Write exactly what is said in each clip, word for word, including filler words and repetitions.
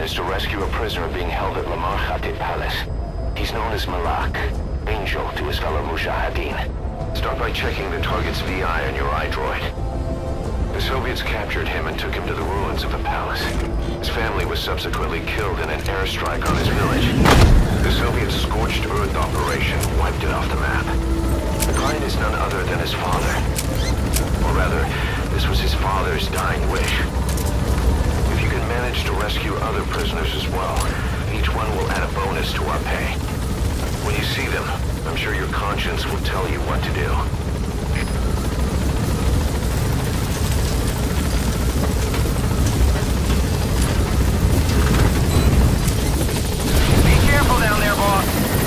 is to rescue a prisoner being held at Lamar Khaate Palace. He's known as Malak, angel to his fellow Mujahideen. Start by checking the target's V I on your iDroid. The Soviets captured him and took him to the ruins of the palace. His family was subsequently killed in an airstrike on his village. The Soviet scorched earth operation wiped it off the map. The client is none other than his father. Or rather, this was his father's dying wish. If you can manage to rescue other prisoners as well, each one will add a bonus to our pay. When you see them, I'm sure your conscience will tell you what to do. Be careful down there, boss.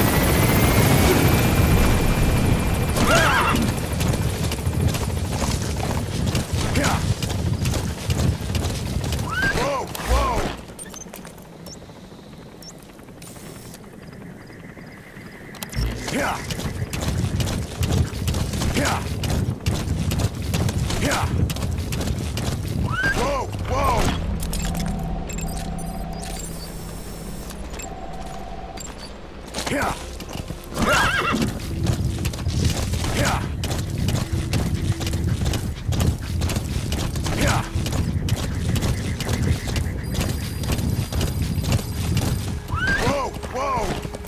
Whoa, whoa! Yeah. Yeah. Yeah. Whoa, whoa. Yeah. Yeah. Yeah. Whoa, whoa.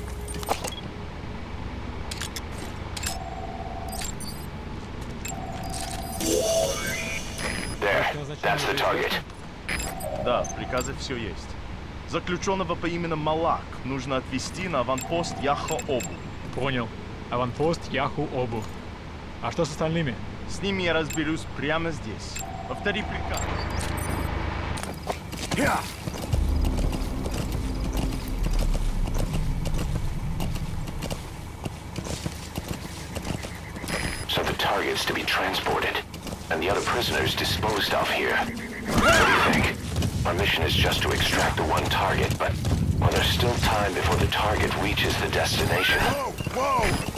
There, that's the target. Да, в приказе все есть. Заключенного по имени Малак нужно отвезти на аванпост Yakho Oboo. Понял. Аванпост Yakho Oboo. А что с остальными? С ними я разберусь прямо здесь. Повтори приказ. Yeah. So the target's to be transported, and the other prisoners disposed of here. What do you think? Our mission is just to extract the one target, but well, there's still time before the target reaches the destination. Whoa, whoa.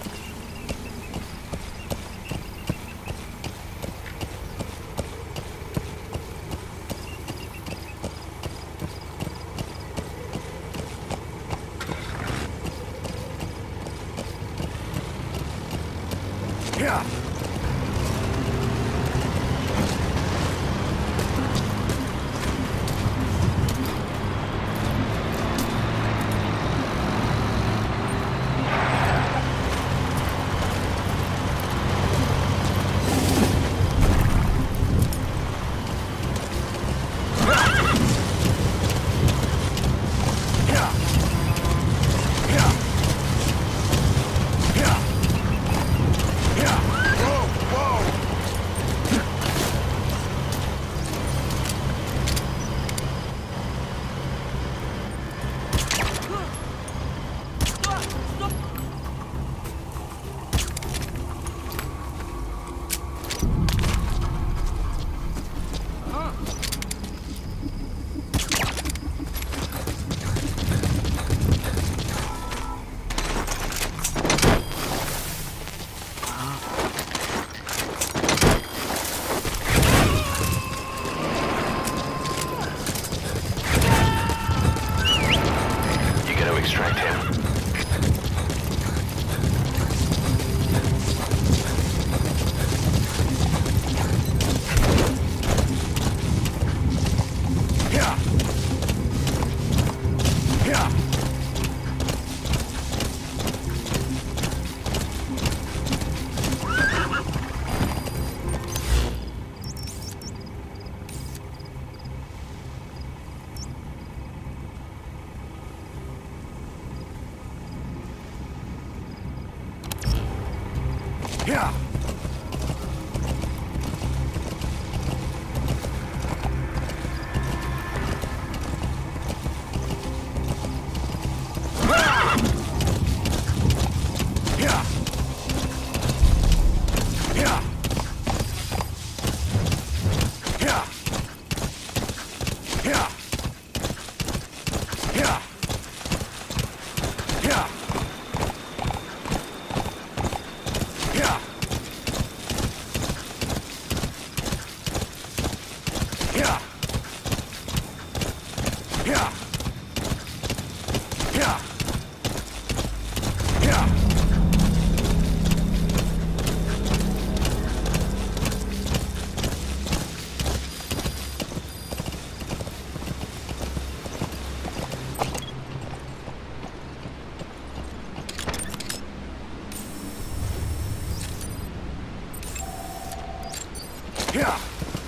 Yeah. Extract him. Yeah. Yeah. Yeah. Yeah. Yeah. Yeah. Yeah. Yeah. Yeah. Yeah. Here!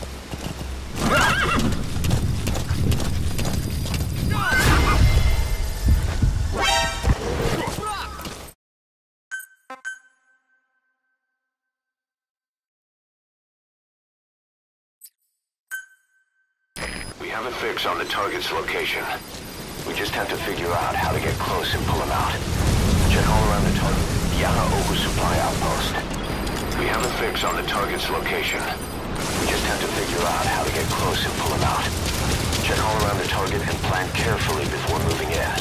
We have a fix on the target's location. We just have to figure out how to get close and pull him out. Check all around the target. Yakho Oboo Supply Outpost. We have a fix on the target's location. We just have to figure out how to get close and pull him out. Check all around the target and plan carefully before moving in.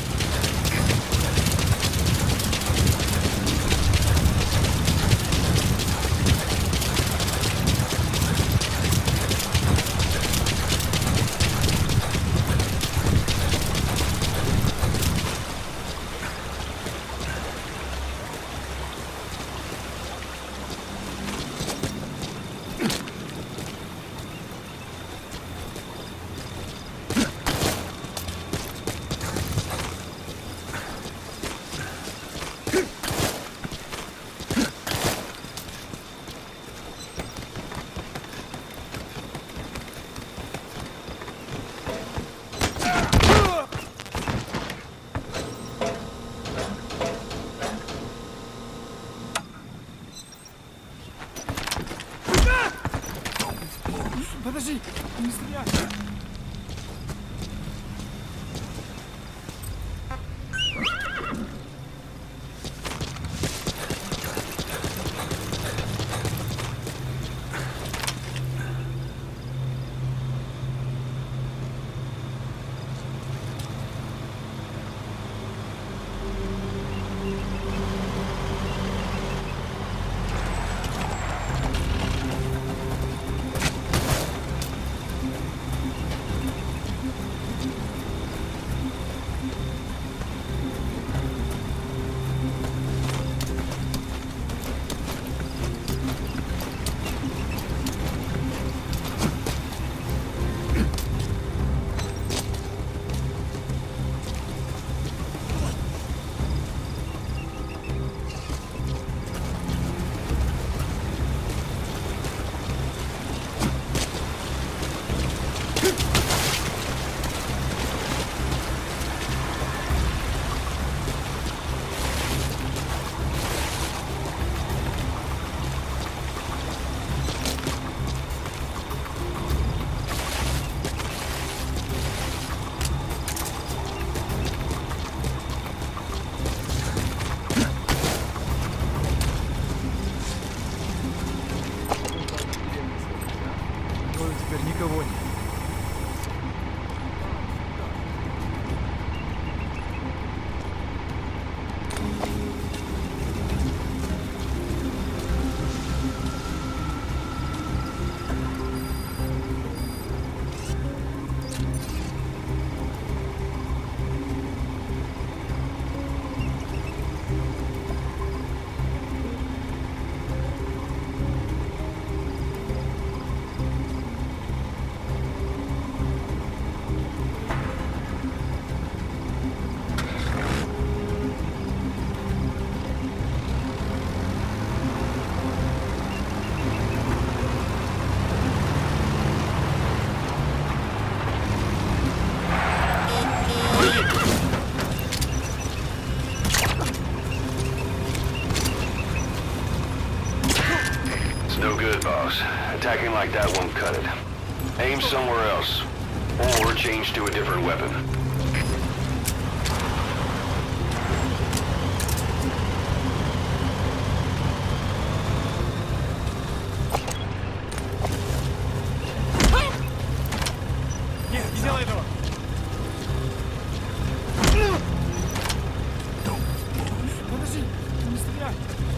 Подожди, не стреляй! Никого нет. No good, boss. Attacking like that won't cut it. Aim somewhere else, or change to a different weapon. Нет, не делай этого! Подожди, не стреляй!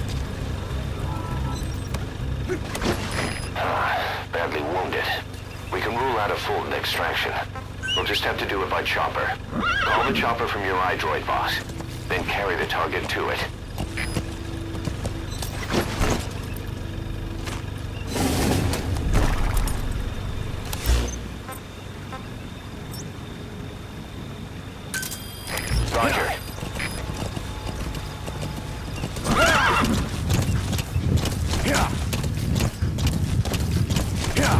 Badly wounded. We can rule out a full extraction. We'll just have to do it by chopper. Call the chopper from your iDroid, boss. Then carry the target to it. Roger. Here! Here!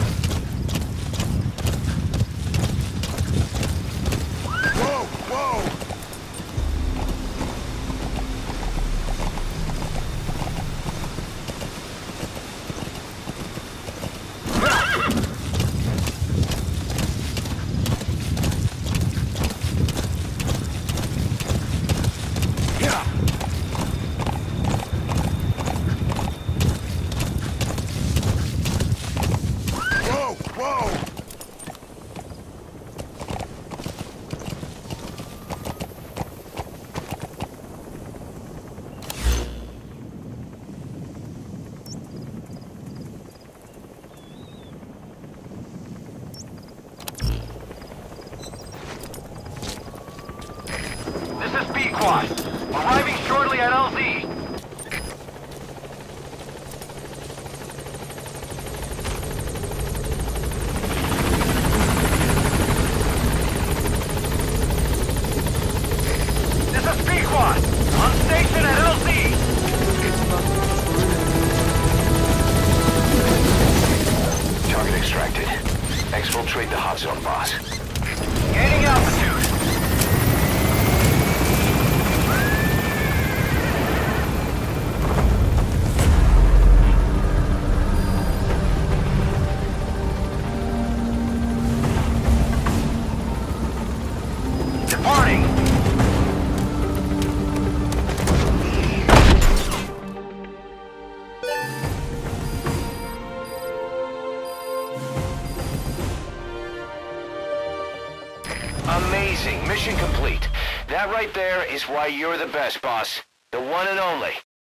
That right there is why you're the best, boss. The one and only.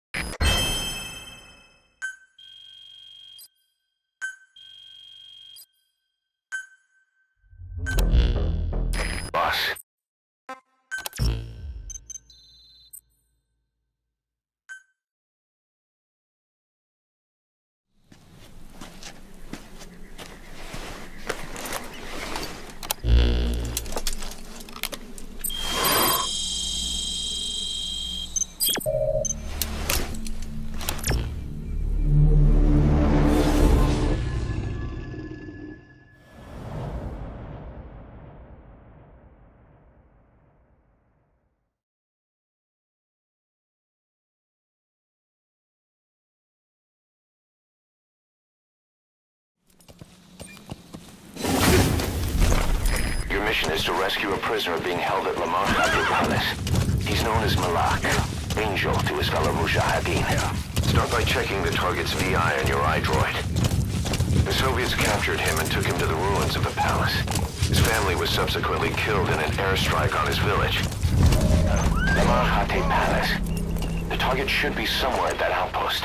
Boss. Your mission is to rescue a prisoner being held at Lamar Khaate Palace. He's known as Malak, Angel to his fellow Mujahideen. Start by checking the target's V I on your iDroid. The Soviets captured him and took him to the ruins of the palace. His family was subsequently killed in an airstrike on his village. Lamar Khaate Palace. The target should be somewhere at that outpost.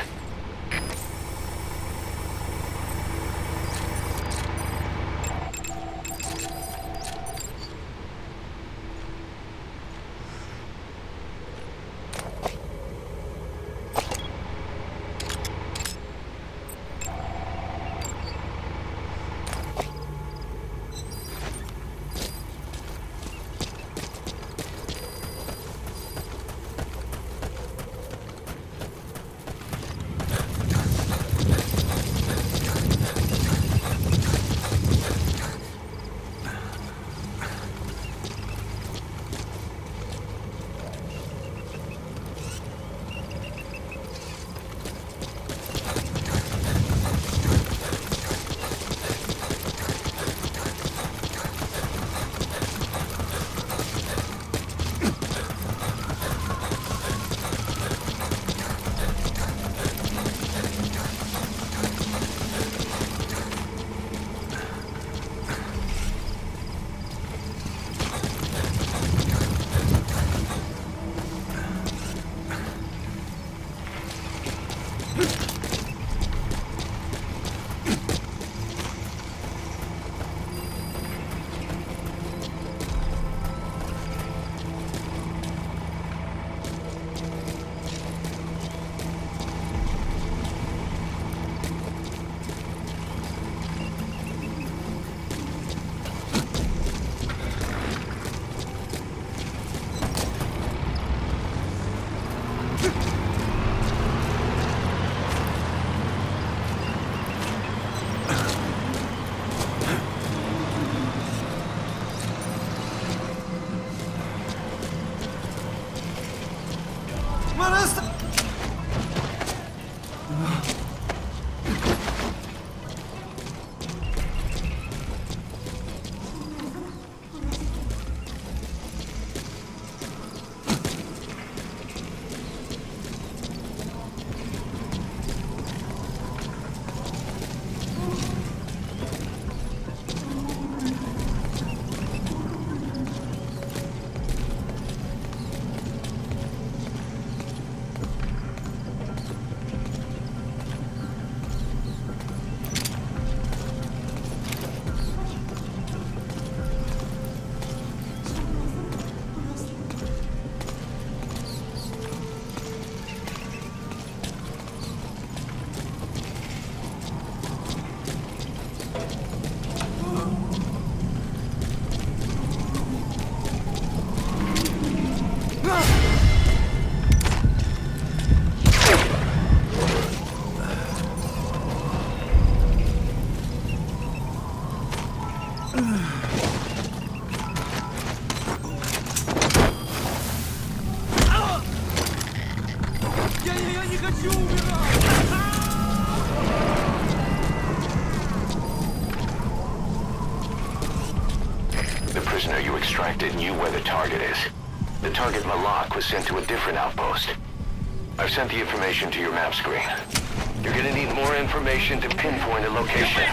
Knew where the target is. The target Malak was sent to a different outpost. I've sent the information to your map screen. You're gonna need more information to pinpoint a location.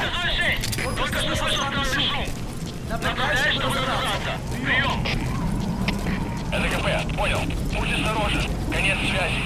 Это КП, понял. Будь осторожен. Конец связи.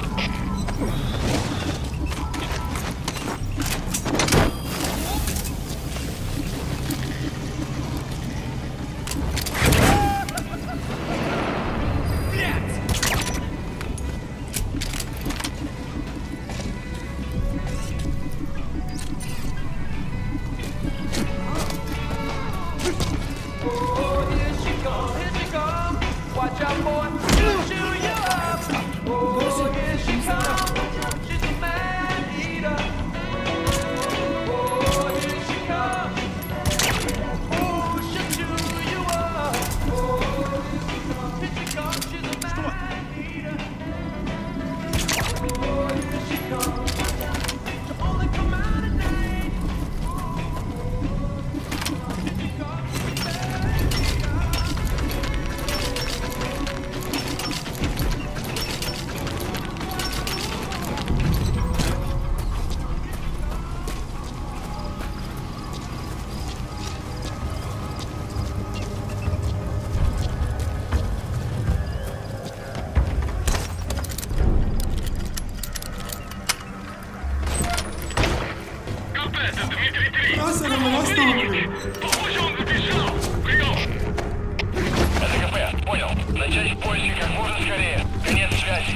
Похоже, он сбежал. Прием. Это КП, понял. Начать поиски как можно скорее. Конец связи.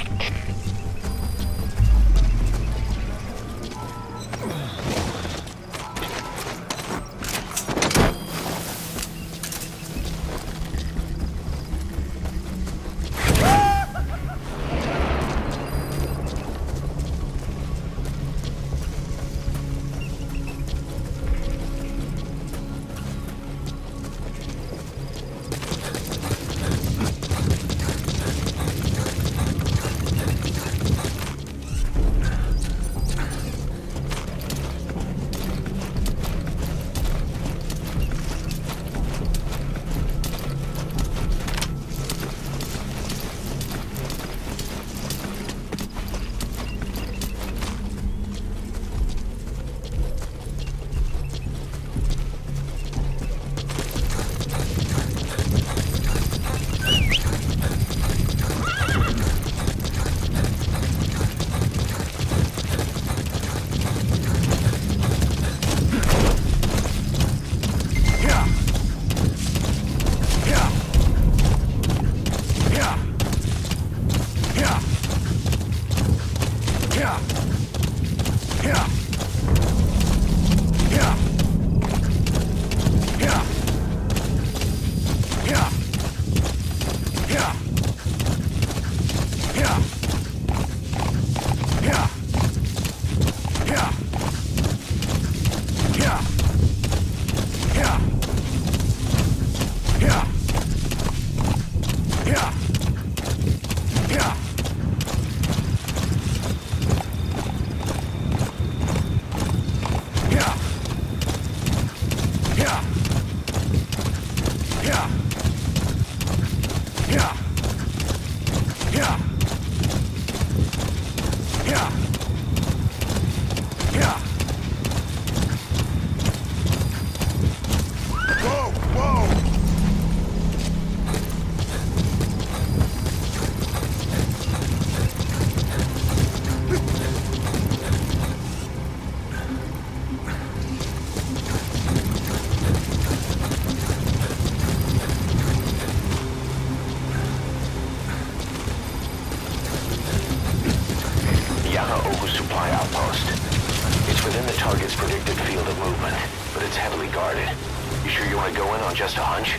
Yakho Oboo Supply Outpost. It's within the target's predicted field of movement, but it's heavily guarded. You sure you want to go in on just a hunch?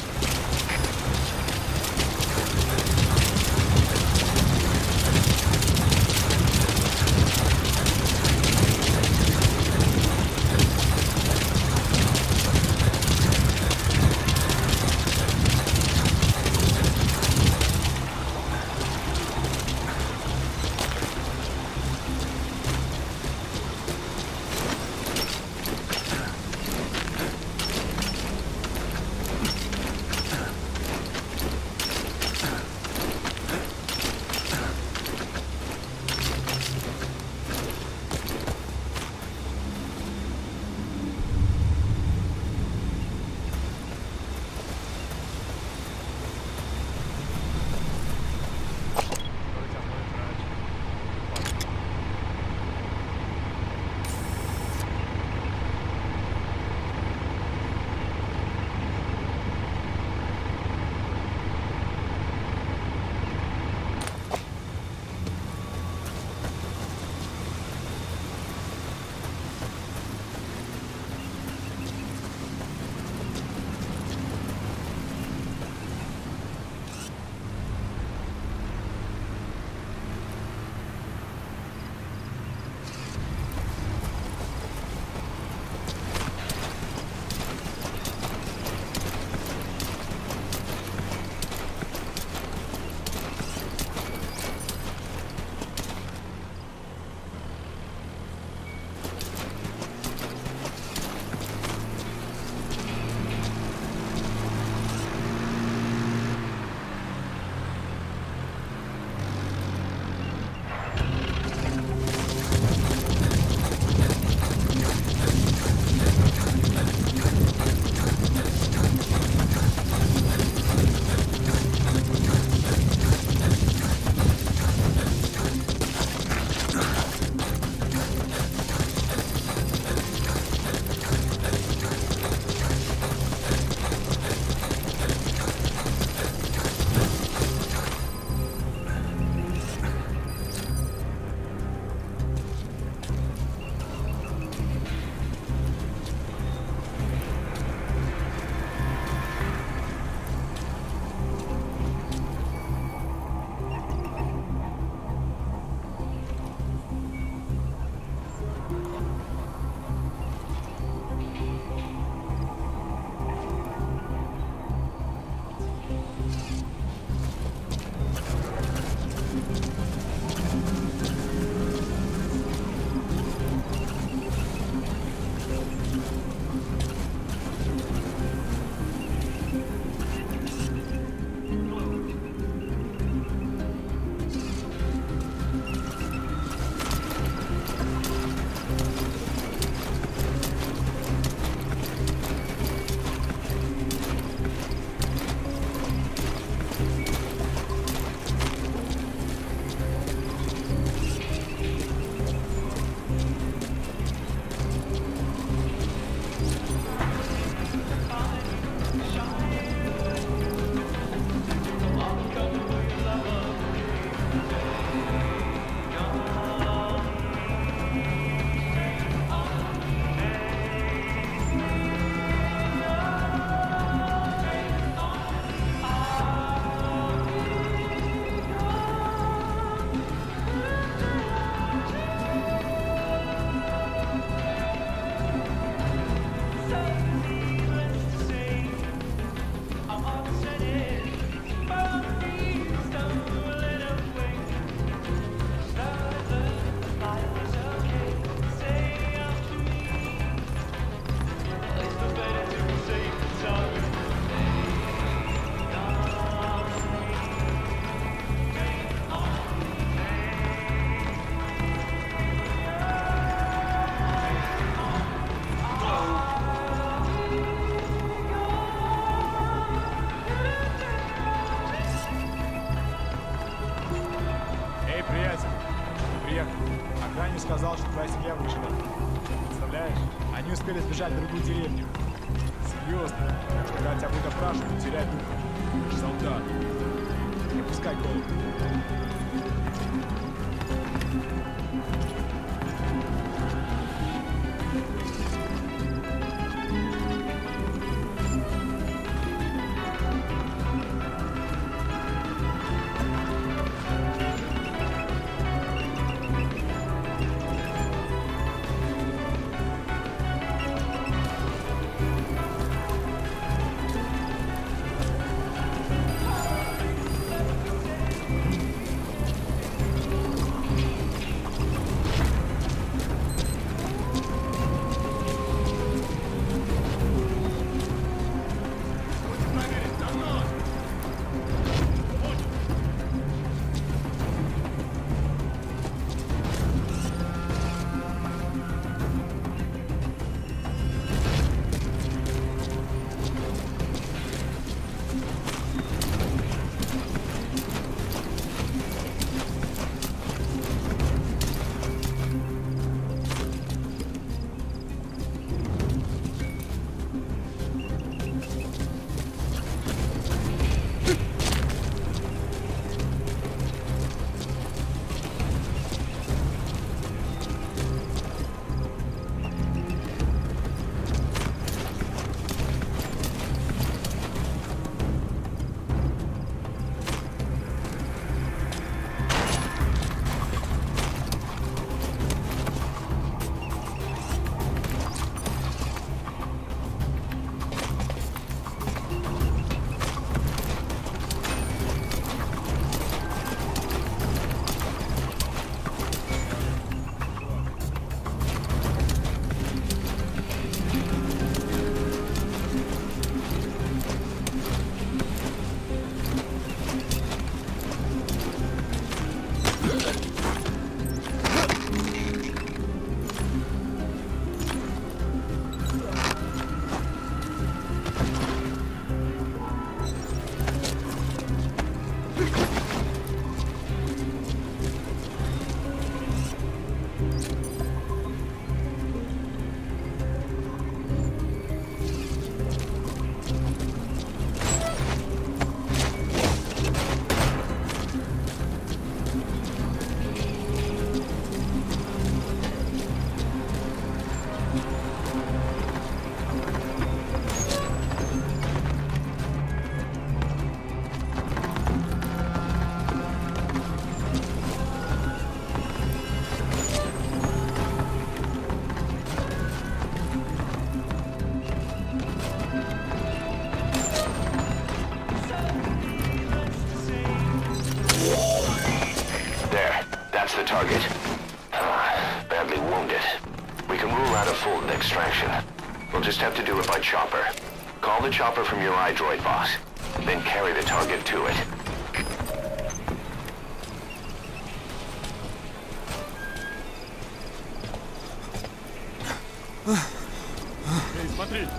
Охранник сказал, что твоя семья выжила. Представляешь? Они успели сбежать в другую деревню. Серьезно. Когда тебя будут опрашивать, теряй дух. Ты же солдат. Не пускай голову. target. Uh, badly wounded. We can rule out a full extraction. We'll just have to do it by chopper. Call the chopper from your iDroid box, then carry the target to it. Эй, смотри!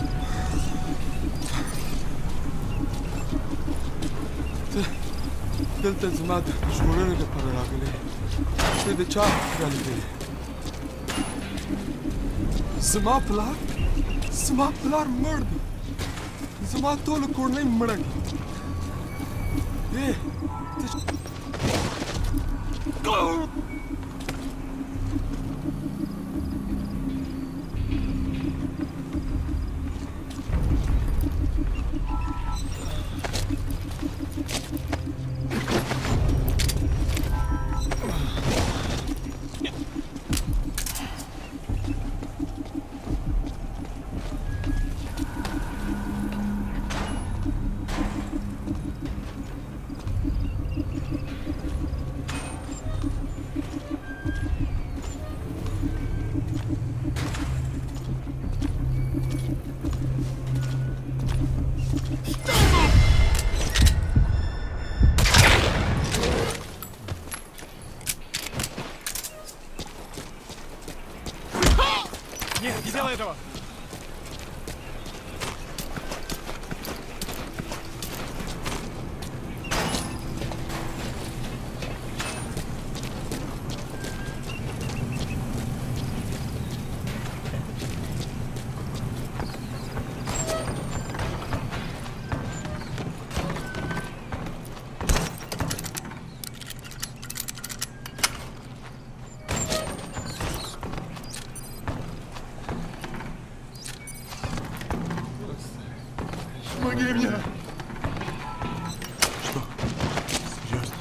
دلته زما د ژغورنې لپاره راغلی ته د چا رالیدلې زما پلار زما پلار مړ دی زما ټوله کورنۍ مړه ده ای Нет, не делай этого! Помоги мне! Что? Серьезно?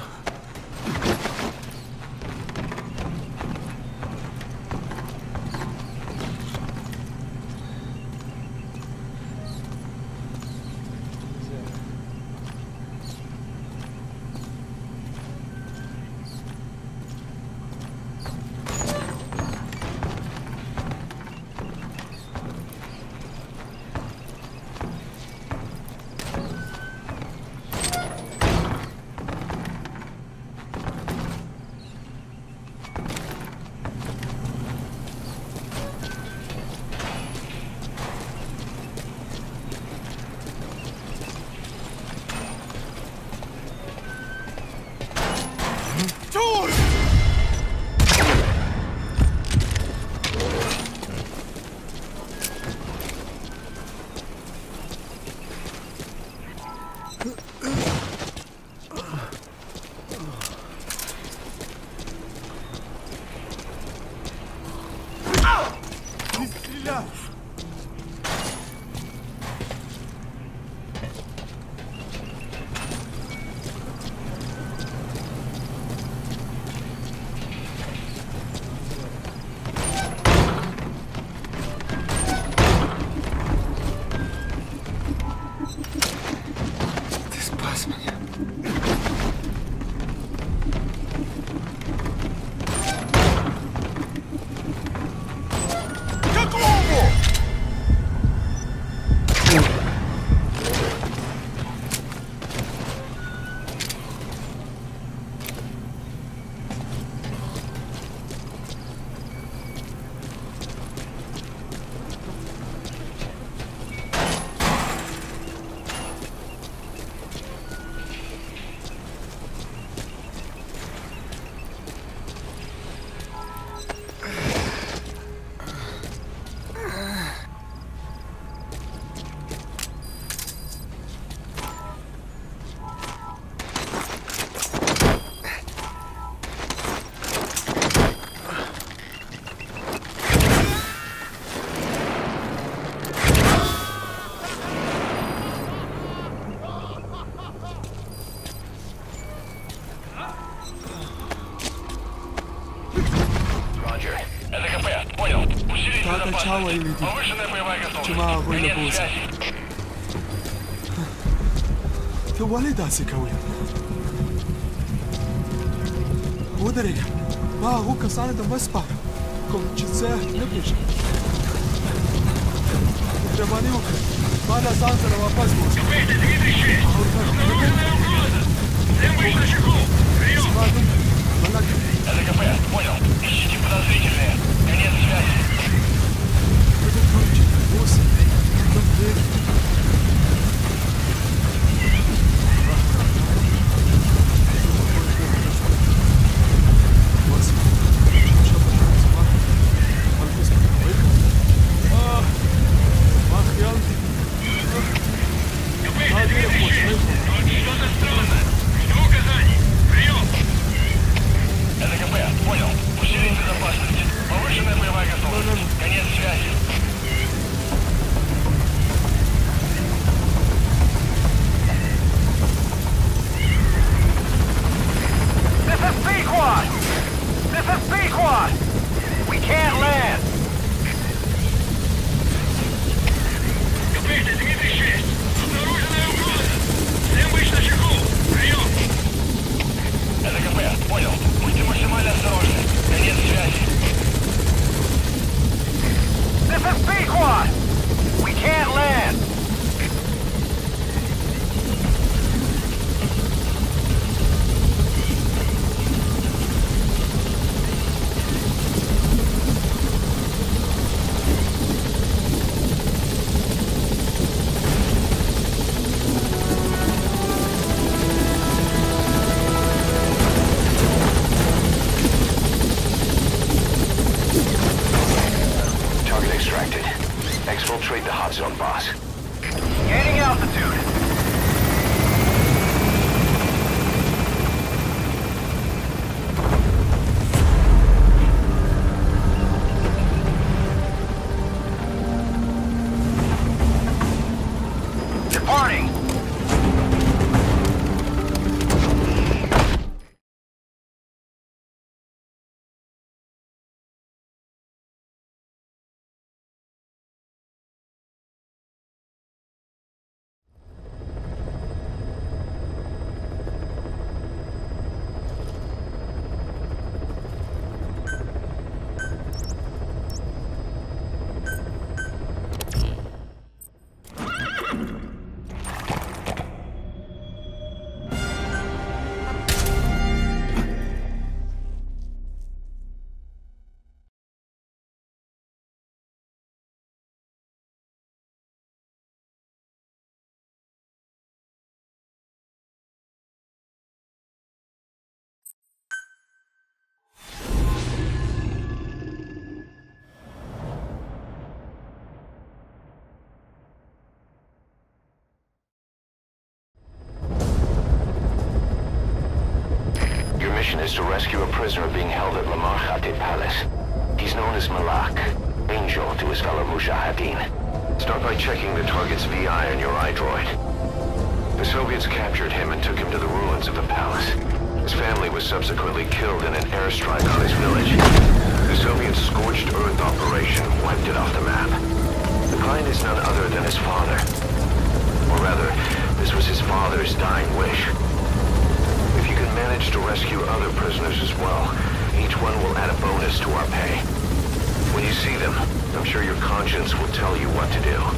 Ciao, Elidi. Cuma огонь на пулсе. Ты вали даси кауя. Ударили. Ма, рука сана да маспа. Колчице не пише. Треба не ука. Мана санса на вапас будет. Теперь тридцать шесть. Обнаруженная угроза. Всем быть на чеку. Прием. Малак. Это КП. Понял. Ищите подозрительные. Конец связи. Что-то странно. Что указаний? Прием. Это КП. Понял. Усилить безопасность. Повышенная боевая готовность. Конец связи. This is B-Quad! This is B-Quad! We can't land! Теперь тридцать шесть. Обнаруженная угроза. Всем быть на чеку. Прием. Это КП. Понял. Будьте максимально осторожны. Конец связи. This is B-Quad! We can't land! Exfiltrate the hot zone, boss. Gaining altitude. Departing. is to rescue a prisoner being held at Lamar Khaate Palace. He's known as Malak, Angel to his fellow Mujahideen. Start by checking the target's V I on your iDroid. The Soviets captured him and took him to the ruins of the palace. His family was subsequently killed in an airstrike on his village. The Soviet scorched earth operation wiped it off the map. The client is none other than his father. Or rather, this was his father's dying wish. If you can manage to rescue other prisoners as well, each one will add a bonus to our pay. When you see them, I'm sure your conscience will tell you what to do.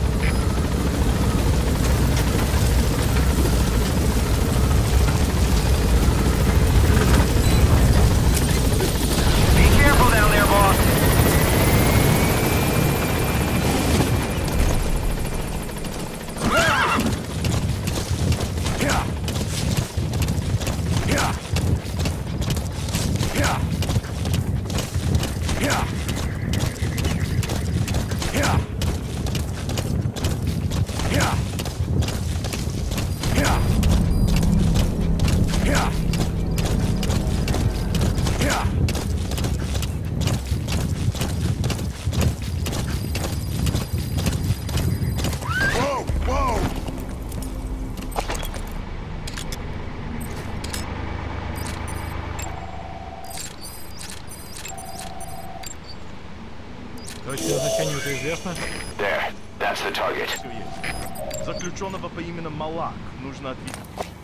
Точное значение уже известно? There, that's the target. Все есть. Заключенного по имени Малак нужно отвезти.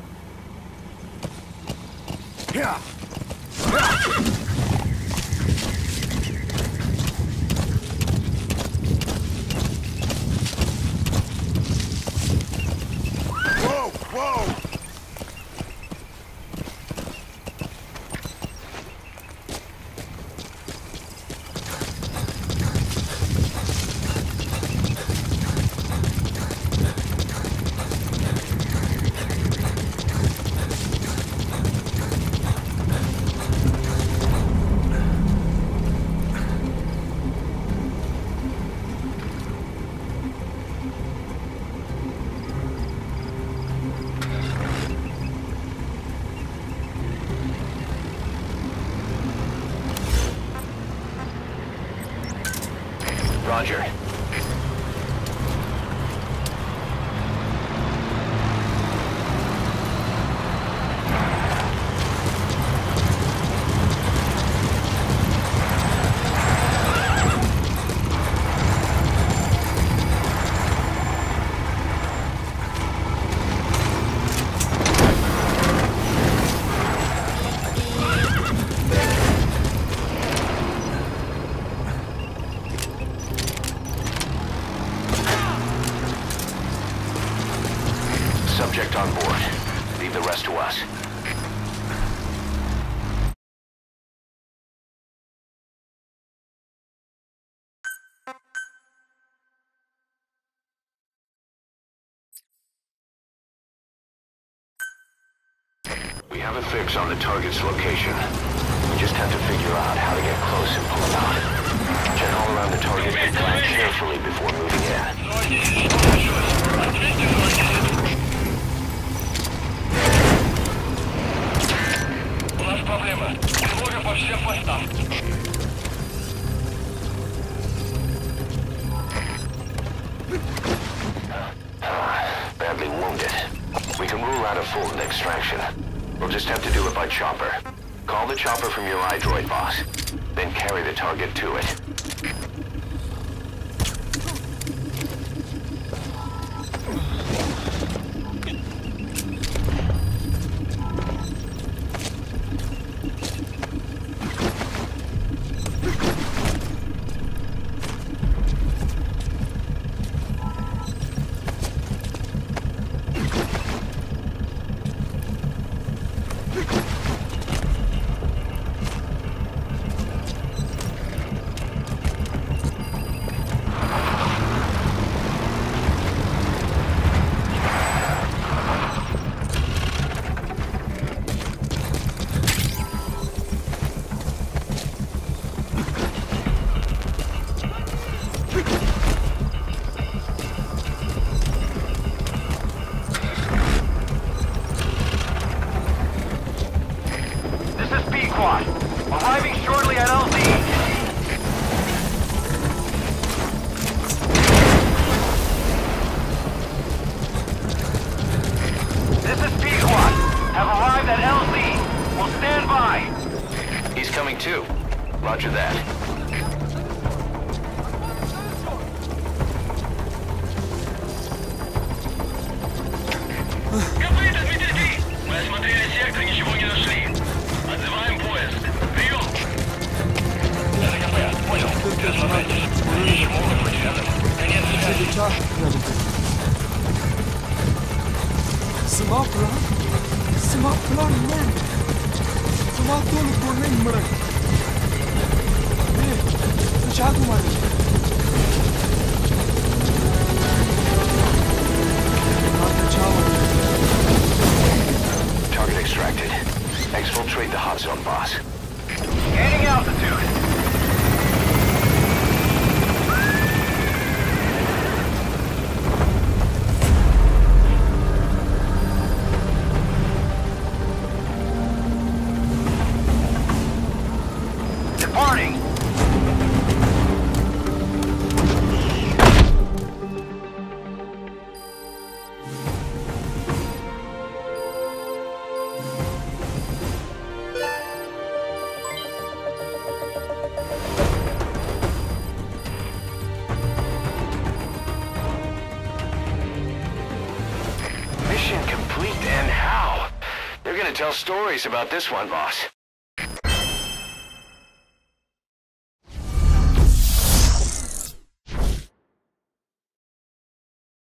Roger. Subject on board. Leave the rest to us. We have a fix on the target's location. We just have to figure out how to get close and pull it out. Check all around the target and plan carefully before moving in. Проблема. Тревога по всем постам. Badly wounded. We can rule out a full extraction. We'll just have to do it by chopper. Call the chopper from your iDroid, boss. Then carry the target to it. Roger that. Копыта, Дмитрий! Мы осмотрели сектор, ничего не нашли. Отзываем поиск. Прием! Это КП, понял. Перезагрузайтесь. Ищем могут быть рядом. Конец связи. Çağ geldi. Sıma plan. Sıma plan ne? Sıma dolu kurmayın mı? Ne? Çağ kumarı. Target extracted. Exfiltrate the hot zone, boss. Gaining altitude. Departing. Mission complete, and how? They're gonna tell stories about this one, boss.